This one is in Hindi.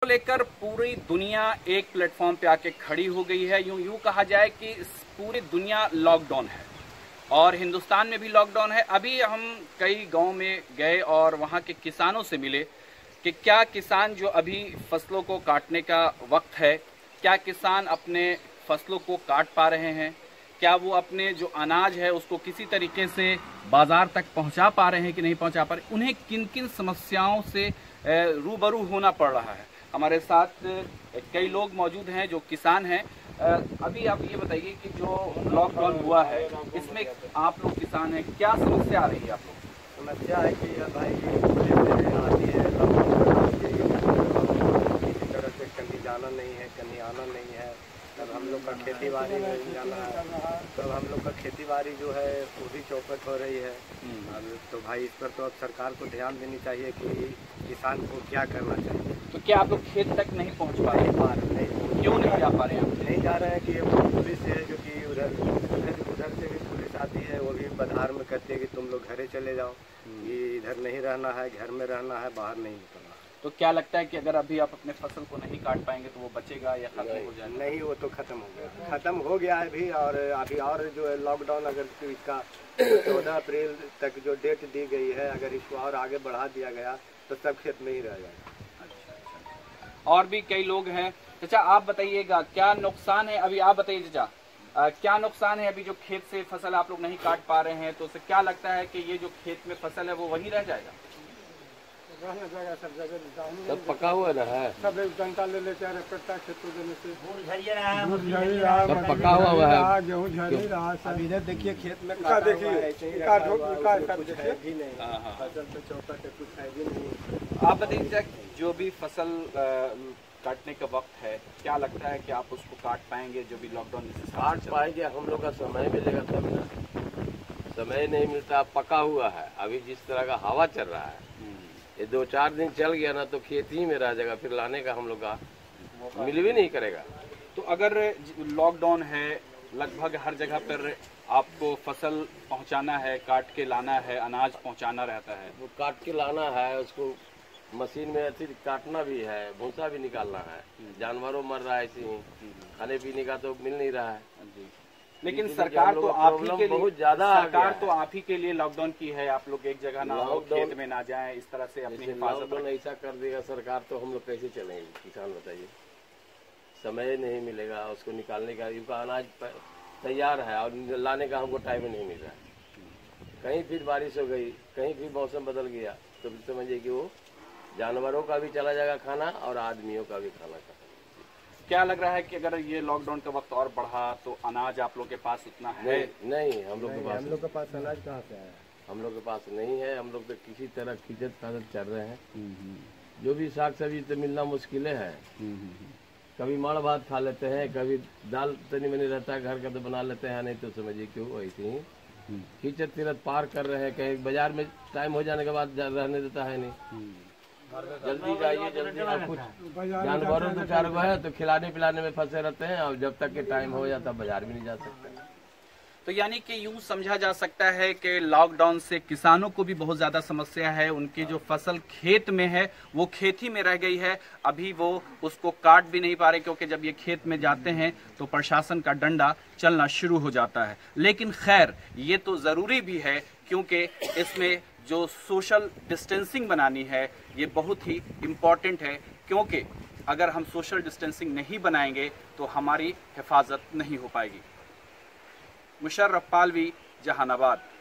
लेकर पूरी दुनिया एक प्लेटफॉर्म पे आके खड़ी हो गई है। यूं कहा जाए कि पूरी दुनिया लॉकडाउन है और हिंदुस्तान में भी लॉकडाउन है। अभी हम कई गांव में गए और वहां के किसानों से मिले कि क्या किसान जो अभी फसलों को काटने का वक्त है, क्या किसान अपने फसलों को काट पा रहे हैं, क्या वो अपने जो अनाज है उसको किसी तरीके से बाजार तक पहुंचा पा रहे हैं कि नहीं पहुंचा पा रहे, उन्हें किन किन समस्याओं से रूबरू होना पड़ रहा है। हमारे साथ कई लोग मौजूद हैं जो किसान हैं। अभी आप ये बताइए कि जो लॉकडाउन हुआ है इसमें आप लोग किसान हैं, क्या समस्या आ रही है आप लोग? समस्या है कि भाई आती है किसी तरह से कहीं जाना नहीं है, कहीं आना नहीं है। तब हम लोग का खेती बाड़ी में जाना है, तब हम लोग का खेती बाड़ी जो है वो भी चौपट हो रही है। अब तो भाई इस पर तो अब सरकार को ध्यान देनी चाहिए कि किसान को क्या करना चाहिए। तो क्या आप लोग खेत तक नहीं पहुंच पा रहे हैं? क्यों नहीं जा पा रहे हैं? नहीं जा रहे हैं कि पुलिस है जो कि उधर से भी पुलिस आती है, वो भी बधार में कहती है कि तुम लोग घरे चले जाओ, कि इधर नहीं रहना है, घर में रहना है, बाहर नहीं निकलना। तो क्या लगता है कि अगर अभी आप अपने फसल को नहीं काट पाएंगे तो वो बचेगा या खत्म हो जाएगा? नहीं, वो तो खत्म हो गया है भी। और अभी और जो है लॉकडाउन, अगर तो इसका 14 अप्रैल तक जो डेट दी गई है, अगर इसको और आगे बढ़ा दिया गया तो सब खेत में ही रह जाएगा। अच्छा। और भी कई लोग हैं। चाचा आप बताइएगा क्या नुकसान है? अभी आप बताइए चाचा, क्या नुकसान है अभी जो खेत से फसल आप लोग नहीं काट पा रहे हैं? तो उससे क्या लगता है कि ये जो खेत में फसल है वो वहीं रह जाएगा? सब पका हुआ ना है, सब एक डंडा ले लेते हैं, रखता खेतों देने से सब पका हुआ है, गेहूँ झड़ ही रहा है। अब इधर देखिए खेत में देखिए फसल पे चौथा के कुछ है भी नहीं। आप बताइए जो भी फसल काटने का वक्त है, क्या लगता है कि आप उसको काट पाएंगे? जो भी लॉकडाउन काट पाएंगे, हम लोग का समय मिलेगा तब ना। समय नहीं मिलता, पका हुआ है। अभी जिस तरह का हवा चल रहा है, ये 2-4 दिन चल गया ना तो खेत ही में रह जाएगा, फिर लाने का हम लोग का मिल भी नहीं करेगा। तो अगर लॉकडाउन है, लगभग हर जगह पर आपको फसल पहुंचाना है, काट के लाना है, अनाज पहुंचाना रहता है। वो काट के लाना है, उसको मशीन में अच्छी काटना भी है, भूसा भी निकालना है। जानवरों मर रहा है ऐसे ही, खाने पीने का तो मिल नहीं रहा है। लेकिन सरकार तो आप ही के लिए बहुत ज्यादा सरकार तो आप ही के लिए लॉकडाउन की है। आप लोग एक जगह ना हो, खेत में ना जाएं, इस तरह से अपनी हिफाजत ऐसा कर देगा सरकार तो हम लोग कैसे चलेंगे? किसान बताइए, समय नहीं मिलेगा उसको निकालने का। युवा अनाज तैयार है और लाने का हमको टाइम नहीं मिल रहा है। कहीं फिर बारिश हो गई, कहीं फिर मौसम बदल गया, तो समझिए कि वो जानवरों का भी चला जाएगा खाना और आदमियों का भी खाना। क्या लग रहा है कि अगर ये लॉकडाउन का वक्त और बढ़ा तो अनाज आप लोग के पास उतना है? नहीं, हम लोग के पास अनाज कहाँ से आया? हम लोग के पास नहीं है। हम लोग तो किसी तरह खिचत खाचत चल रहे हैं। जो भी साग सब्जी तो मिलना मुश्किल है। कभी माड़ भात खा लेते हैं, कभी दाल तनी मनी रहता है घर का तो बना लेते हैं, नहीं तो समझिए क्यों वैसे ही खिचत फिरत पार कर रहे हैं। कहीं बाजार में टाइम हो जाने के बाद रहने देता है नहीं, जल्दी जाइए जल्दी। और कुछ जानवरों दो चार गो है तो खिलाने पिलाने में फंसे रहते हैं, और जब तक के टाइम हो जाता बाजार भी नहीं जा सकते। तो यानी कि यूं समझा जा सकता है कि लॉकडाउन से किसानों को भी बहुत ज्यादा समस्या है। उनकी जो फसल खेत में है वो खेती में रह गई है, अभी वो उसको काट भी नहीं पा रहे, क्योंकि जब ये खेत में जाते हैं तो प्रशासन का डंडा चलना शुरू हो जाता है। लेकिन खैर ये तो जरूरी भी है, क्योंकि इसमें जो सोशल डिस्टेंसिंग बनानी है ये बहुत ही इम्पॉर्टेंट है, क्योंकि अगर हम सोशल डिस्टेंसिंग नहीं बनाएंगे तो हमारी हिफाजत नहीं हो पाएगी। मुशर्रफ पालवी, जहानाबाद।